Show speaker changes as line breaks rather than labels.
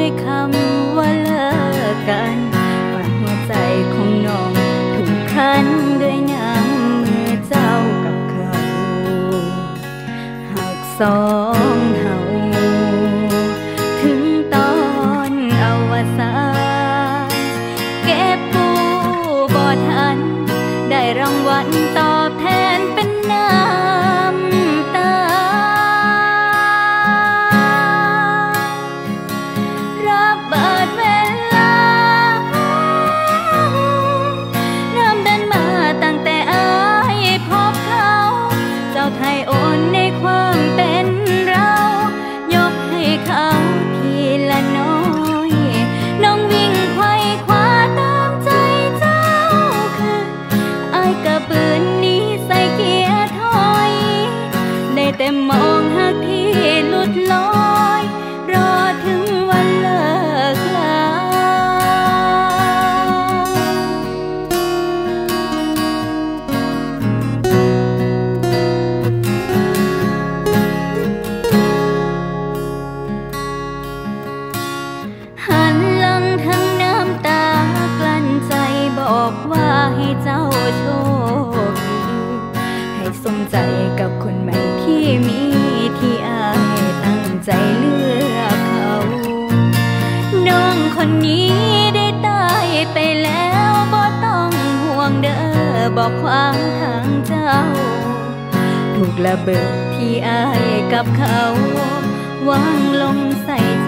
ด้วยคำว่าเลิกกันฝากหัวใจของน้องถูกคันด้วยน้ำมือเจ้ากับเขาหากสองเฮาถึงตอนอวสานเก็บกู้บ่ทันได้รางวัลตอบแทนเป็นน้ำตารับเบิดเวลาน้ำเดินมาตั้งแต่อายพบเขาเจ้าไทยโอนในความเป็นเรายกให้เขาทีละน้อยน้องวิ่งไขว่คว้าตามใจเจ้าคืออายกะปืนนี้ใส่เกียร์ถอยได้แต่มองหากที่หลุดลอยรอถึงวันเลิกลาหันหลังทั้งน้ำตากลั้นใจบอกว่าให้เจ้าโชคดีให้สมใจกับคนใหม่ที่มีที่อายตั้งใจเลือกเขาน้องคนนี้ได้ตายไปแล้วบ่ต้องห่วงเด้อบอกความทางเจ้าถูกระเบิดที่อายกับเขาวางลงใส่ใจ